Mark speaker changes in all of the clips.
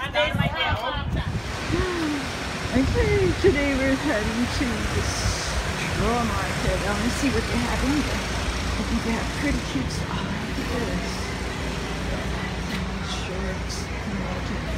Speaker 1: Okay, today we're heading to the straw market. I want to see what they have in there. I think they have pretty cute stuff. Oh, look at this. Shorts. I like it.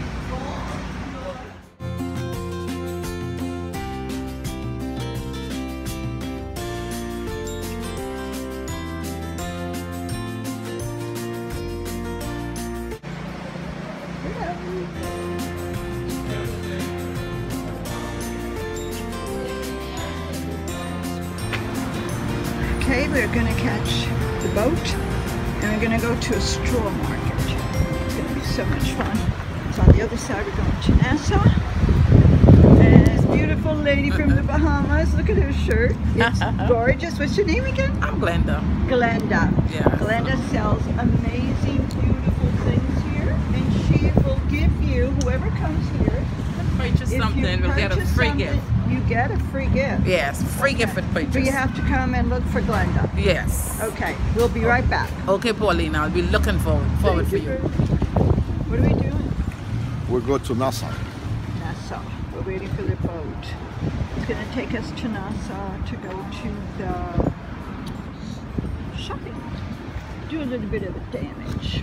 Speaker 1: Okay, we're going to catch the boat and we're going to go to a straw market. It's going to be so much fun. So on the other side we're going to Nassau. And this beautiful lady from the Bahamas, look at her shirt. It's gorgeous. What's your name again?
Speaker 2: I'm Glenda.
Speaker 1: Glenda.
Speaker 2: Yeah.
Speaker 1: Glenda sells amazing, beautiful things here. And she will give you, whoever comes here,
Speaker 2: Purchase something, we'll get a free gift.
Speaker 1: You get a free gift.
Speaker 2: Yes, free gift for the purchase.
Speaker 1: But you have to come and look for Glenda.
Speaker 2: Yes.
Speaker 1: Okay, we'll be right back.
Speaker 2: Okay, Pauline, I'll be looking forward for you.
Speaker 1: What are we doing?
Speaker 3: We'll go to Nassau.
Speaker 1: Nassau. We're waiting for the boat. It's going to take us to Nassau to go to the shopping. Do a little bit of damage.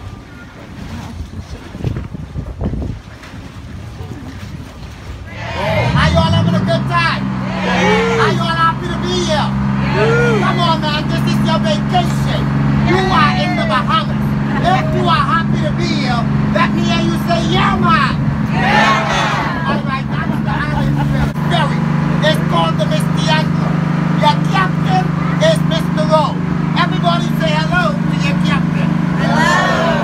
Speaker 4: How y'all having a good time? How y'all happy to be here? Come on, man, this is your vacation. You are in the Bahamas. If you are happy to be here, let me hear you say, yeah, man. Yeah, man. All right, that's the island ferry. It's called the Mr. Angler. Your captain is Mr. Rowe. Everybody say hello to your captain. Hello.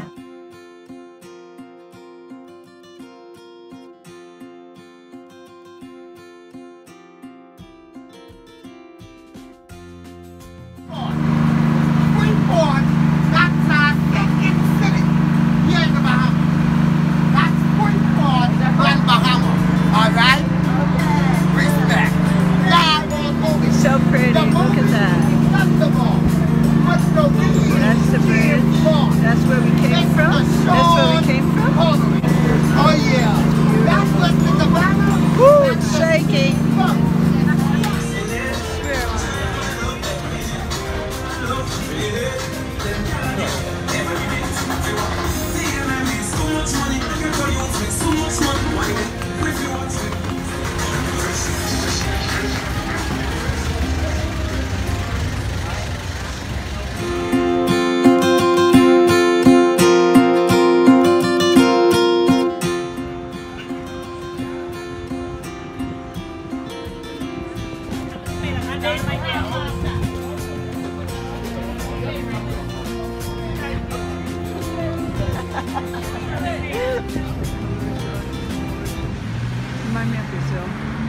Speaker 1: Remind me of Brazil.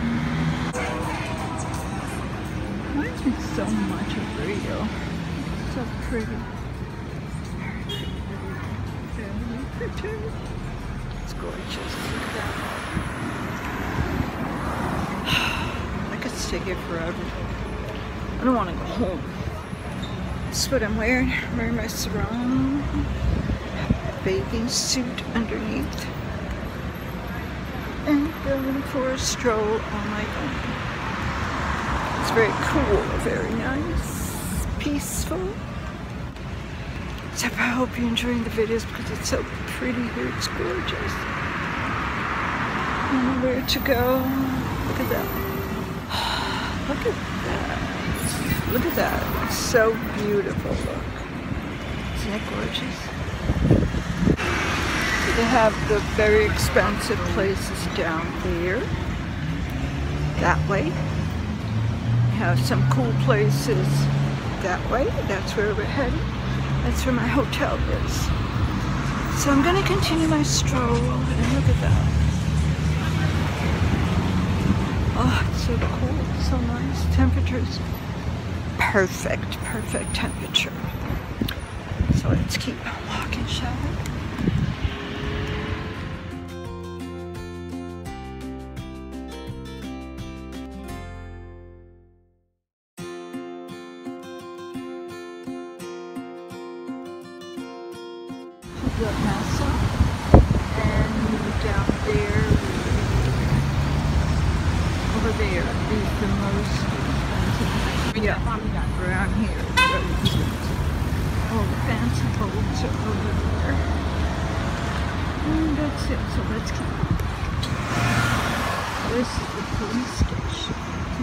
Speaker 1: Reminds me so much of Rio. So pretty. Very pretty. It's gorgeous. Look at that. I could stay here forever. I don't want to go home. This is what I'm wearing. I'm wearing my sarong. Bathing suit underneath. And going for a stroll on my own. It's very cool, very nice, peaceful. So I hope you're enjoying the videos because it's so pretty here. It's gorgeous. I don't know where to go. Look at that. Look at that. Look at that. It's so beautiful. Look. Isn't it gorgeous? They have the very expensive places down there, that way. They have some cool places that way. That's where we're heading. That's where my hotel is. So I'm going to continue my stroll, and look at that. Oh, it's so cool, so nice. Temperature's perfect, perfect temperature. So let's keep walking, shall we? Nassau, and So let's keep. This is the police station.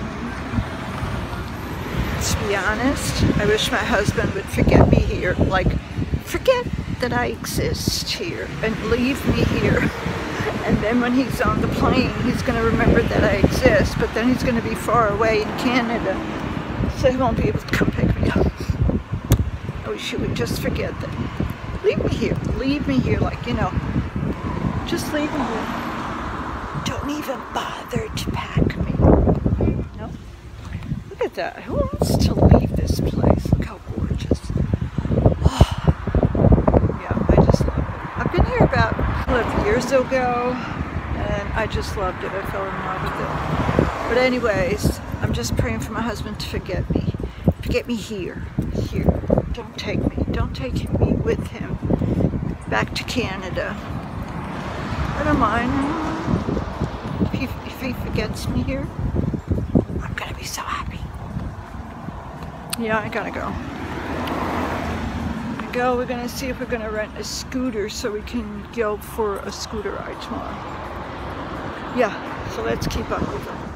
Speaker 1: To be honest, I wish my husband would forget me here. Like, forget that I exist here and leave me here. And then when he's on the plane, he's going to remember that I exist, but then he's going to be far away in Canada, so he won't be able to come pick me up. I wish he would just forget that. Leave me here, like, you know, just leave me here. Don't even bother to pack me. No? Look at that. Who wants to leave this place? Look how gorgeous. Oh. Yeah, I just love it. I've been here about 12 years ago, and I just loved it. I fell in love with it. But anyways, I'm just praying for my husband to forget me. Forget me here. Don't take me. Don't take me with him back to Canada. I don't mind. If he forgets me here, I'm gonna be so happy. Yeah, I gotta go. We're gonna see if we're gonna rent a scooter so we can go for a scooter ride tomorrow. Yeah, so let's keep up with it.